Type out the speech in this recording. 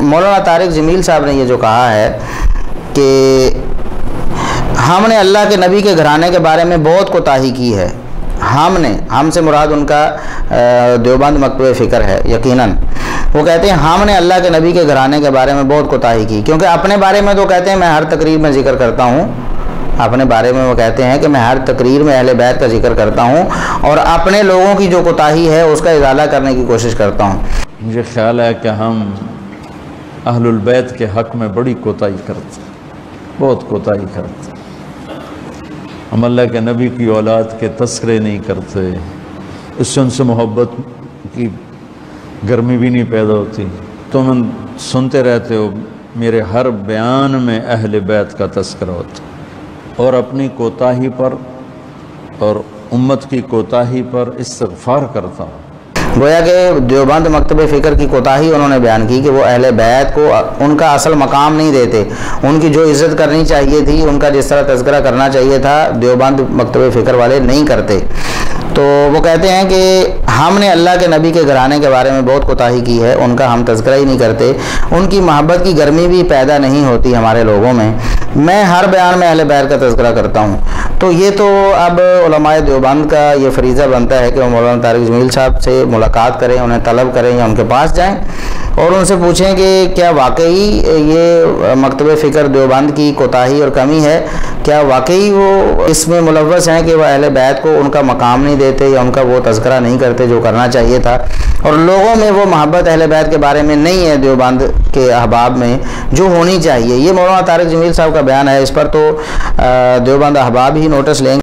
مولانا طارق جمیل صاحب نے یہ جو کہا ہے کہ ہم نے اللہ کے نبی کے گھرانے کے بارے میں بہت کوتاہی کی ہے، ہم سے مراد ان کا دیوبند مکتبہ فکر ہے یقیناً۔ وہ کہتے ہیں ہم نے اللہ کے نبی کے گھرانے کے بارے میں بہت کوتاہی کی، کیونکہ اپنے بارے میں تو کہتے ہیں میں ہر تقریر میں ذکر کرتا ہوں، اپنے بارے میں وہ کہتے ہیں کہ میں ہر تقریر میں اہل بیت کا ذکر کرتا ہوں اور اپنے لوگوں کی جو کوتاہی ہے اس کا ازالہ کرنے کی کوشش کرتا ہوں۔ مجھے خیال ہے کہ ہم اہل البیت کے حق میں بڑی کوتاہی کرتے ہیں، بہت کوتاہی کرتے ہیں۔ ہم اللہ کے نبی کی اولاد کے تذکرے نہیں کرتے، اس سے ان سے محبت کی گرمی بھی نہیں پیدا ہوتی۔ تم سنتے رہتے ہو میرے ہر بیان میں اہل بیت کا تذکرہ ہوتا اور اپنی کوتاہی پر اور امت کی کوتاہی پر استغفار کرتا ہوں۔ گویا کہ دیوبند مکتبہ فکر کی کوتاہی انہوں نے بیان کی کہ وہ اہل بیت کو ان کا اصل مقام نہیں دیتے، ان کی جو عزت کرنی چاہیے تھی، ان کا جس طرح تذکرہ کرنا چاہیے تھا، دیوبند مکتبہ فکر والے نہیں کرتے۔ تو وہ کہتے ہیں کہ ہم نے اللہ کے نبی کے گھرانے کے بارے میں بہت کوتاہی کی ہے، ان کا ہم تذکرہ ہی نہیں کرتے، ان کی محبت کی گرمی بھی پیدا نہیں ہوتی ہمارے لوگوں میں، میں ہر بیان میں اہل بیت کا تذکرہ کرتا ہوں۔ تو یہ تو اب علماء دیوبند کا یہ فریضہ بنتا ہے کہ وہ مولانا طارق جمیل صاحب سے ملاقات کریں، انہیں طلب کریں یا ان کے پاس جائیں اور ان سے پوچھیں کہ کیا واقعی یہ مکتبہ فکر دیوبند کی کوتاہی اور کمی ہے، کیا واقعی وہ اس میں ملوث ہیں کہ وہ اہل بیت کو ان کا مقام نہیں دیتے یا ان کا وہ تذکرہ نہیں کرتے جو کرنا چاہیے تھا، اور لوگوں میں وہ محبت اہل بیت کے بارے میں نہیں ہے دیوبند کے احباب میں جو ہونی چاہیے۔ یہ مولانا طارق جمیل صاحب کا بیان ہے، اس پر تو دیوبند احباب ہی نوٹس لیں گے۔